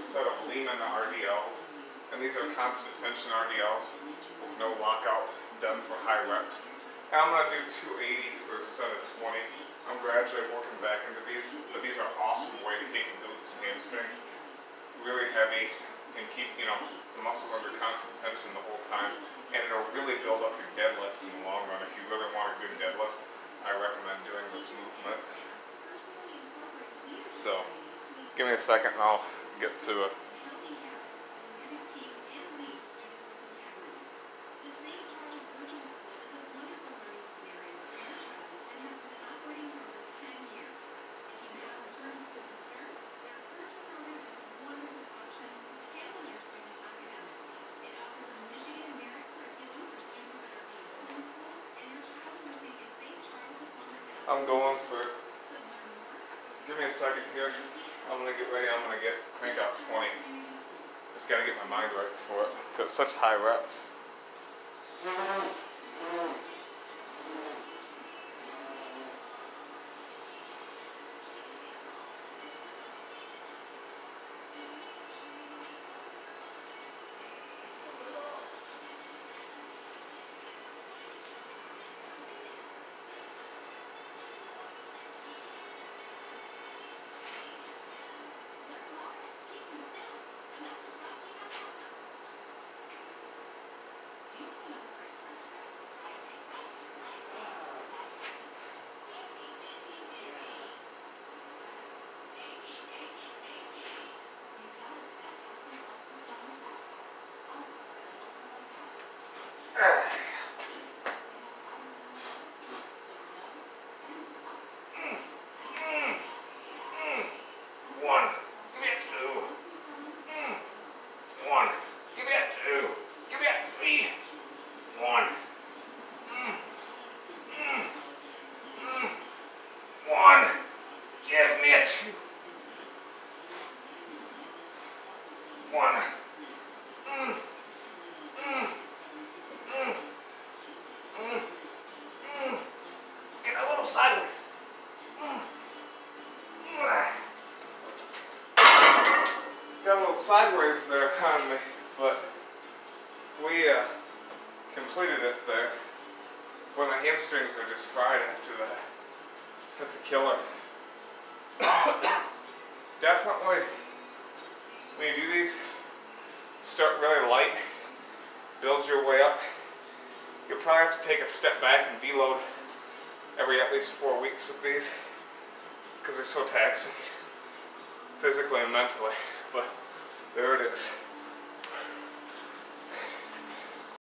set of Lehman RDLs, and these are constant tension RDLs with no lockout, done for high reps. And I'm going to do 280 for a set of 20. I'm gradually working back into these, but these are an awesome way to get into the hamstrings. Really heavy and keep, the muscles under constant tension the whole time, and it'll really build up your deadlift in the long run. If you really want a good deadlift, I recommend doing this movement. So, give me a second and I'll get to it. I'm going for, give me a second here, I'm going to get ready, I'm going to crank out 20. Just got to get my mind right for it, because it's such high reps. Sideways. Got a little sideways there on me, but we completed it there. Well, my hamstrings are just fried after that. That's a killer. Definitely, when you do these, start really light, build your way up. You'll probably have to take a step back and deload every at least 4 weeks with these, because they're so taxing, physically and mentally. But